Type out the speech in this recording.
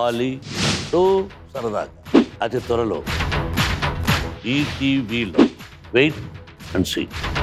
ఆలితో సరదాగా అతి త్వరలో ఈటీవీలో వెయిట్ అండ్ సీ.